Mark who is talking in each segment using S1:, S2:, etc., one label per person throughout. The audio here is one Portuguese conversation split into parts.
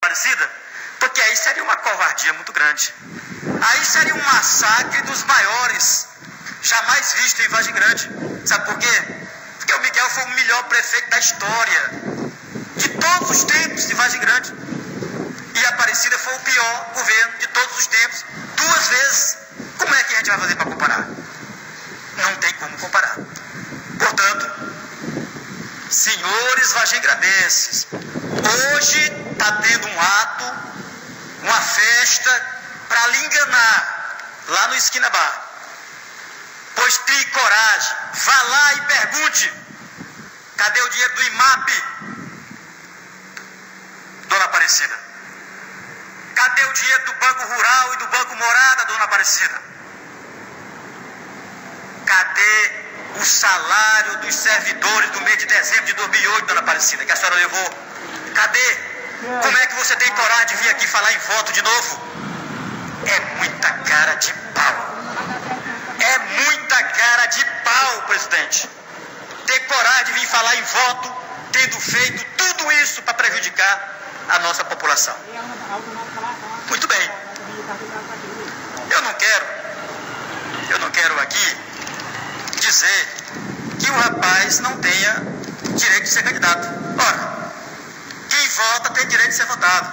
S1: Aparecida, porque aí seria uma covardia muito grande. Aí seria um massacre dos maiores jamais visto em Vargem Grande. Sabe por quê? Porque o Miguel foi o melhor prefeito da história de todos os tempos de Vargem Grande. E Aparecida foi o pior governo de todos os tempos, 2 vezes. Como é que a gente vai fazer para comparar? Não tem como comparar. Portanto, senhores vargem-grandenses, hoje está tendo um ato, uma festa para lhe enganar lá no Esquina Bar. Pois crie coragem, vá lá e pergunte: cadê o dinheiro do IMAP, dona Aparecida? Cadê o dinheiro do Banco Rural e do Banco Morada, dona Aparecida? Cadê o salário dos servidores do mês de dezembro de 2008, dona Aparecida, que a senhora levou? Cadê? Como é que você tem coragem de vir aqui falar em voto de novo? É muita cara de pau. É muita cara de pau, presidente. Ter coragem de vir falar em voto, tendo feito tudo isso para prejudicar a nossa população. Muito bem. Eu não quero aqui dizer que o rapaz não tenha direito de ser candidato. Ora, quem vota tem direito de ser votado.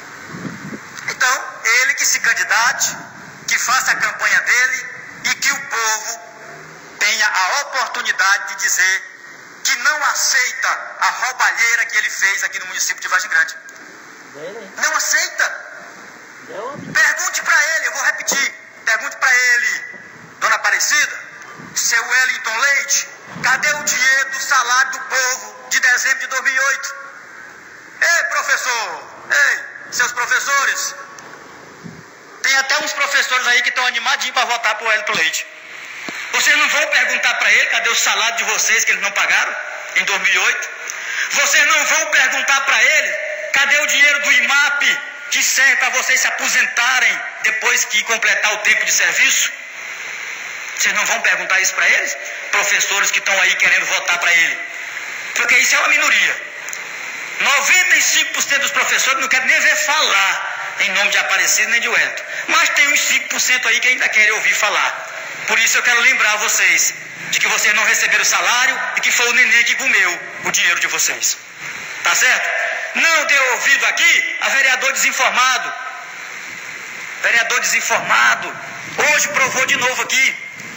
S1: Então, ele que se candidate, que faça a campanha dele e que o povo tenha a oportunidade de dizer que não aceita a roubalheira que ele fez aqui no município de Vargem Grande. Não aceita. Pergunte para ele, eu vou repetir. Pergunte para ele: dona Aparecida, seu Wellington Leite, cadê o dinheiro do salário do povo de dezembro de 2008? Ei, professor! Ei, seus professores! Tem até uns professores aí que estão animadinhos para votar para o Wellington Leite. Vocês não vão perguntar para ele cadê o salário de vocês que eles não pagaram em 2008? Vocês não vão perguntar para ele cadê o dinheiro do IMAP que serve para vocês se aposentarem depois que completar o tempo de serviço? Vocês não vão perguntar isso para eles? Professores que estão aí querendo votar para ele. Porque isso é uma minoria. 95% dos professores não querem nem ver falar em nome de Aparecida nem de Wellington. Mas tem uns 5% aí que ainda querem ouvir falar. Por isso eu quero lembrar vocês de que vocês não receberam salário e que foi o neném que comeu o dinheiro de vocês. Tá certo? Não dê ouvido aqui a vereador desinformado. Vereador desinformado. Hoje provou de novo aqui.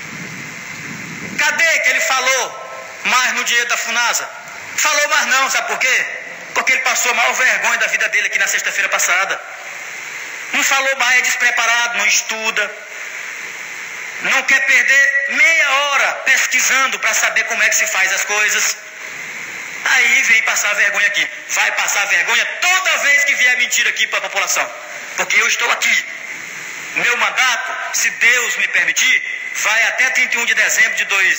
S1: Cadê que ele falou mais no dinheiro da Funasa? Falou mais não, sabe por quê? Porque ele passou a maior vergonha da vida dele aqui na sexta-feira passada. Não falou mais, é despreparado, não estuda. Não quer perder meia hora pesquisando para saber como é que se faz as coisas. Aí vem passar vergonha aqui. Vai passar vergonha toda vez que vier mentir aqui para a população. Porque eu estou aqui. Meu mandato, se Deus me permitir, vai até 31 de dezembro de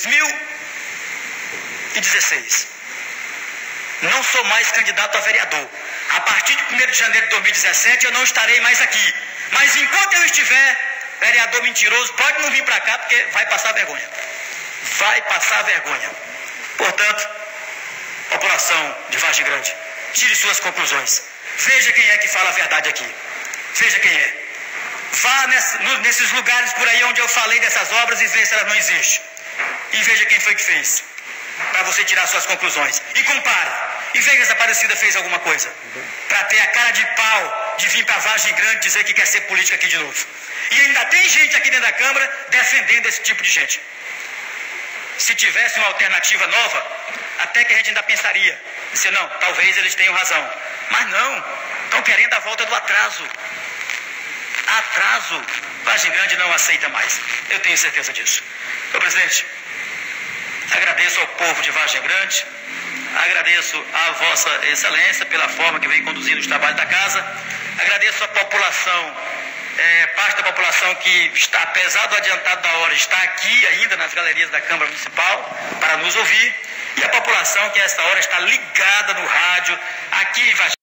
S1: 2016. Não sou mais candidato a vereador. A partir de 1º de janeiro de 2017 eu não estarei mais aqui. Mas enquanto eu estiver, vereador mentiroso, pode não vir para cá porque vai passar vergonha. Vai passar vergonha. Portanto, população de Vargem Grande, tire suas conclusões. Veja quem é que fala a verdade aqui. Veja quem é. Vá nesses lugares por aí onde eu falei dessas obras e veja se elas não existem. E veja quem foi que fez. Para você tirar suas conclusões. E compare. E veja se a Aparecida fez alguma coisa. Para ter a cara de pau de vir para Vargem Grande dizer que quer ser política aqui de novo. E ainda tem gente aqui dentro da Câmara defendendo esse tipo de gente. Se tivesse uma alternativa nova, até que a gente ainda pensaria. Disse, não, talvez eles tenham razão. Mas não. Estão querendo a volta do atraso. Atraso. Vargem Grande não aceita mais. Eu tenho certeza disso. Senhor presidente, agradeço ao povo de Vargem Grande, agradeço a Vossa Excelência pela forma que vem conduzindo os trabalhos da casa, agradeço a população, parte da população que está, apesar do adiantado da hora, está aqui ainda nas galerias da Câmara Municipal para nos ouvir, e a população que a esta hora está ligada no rádio, aqui em Vargem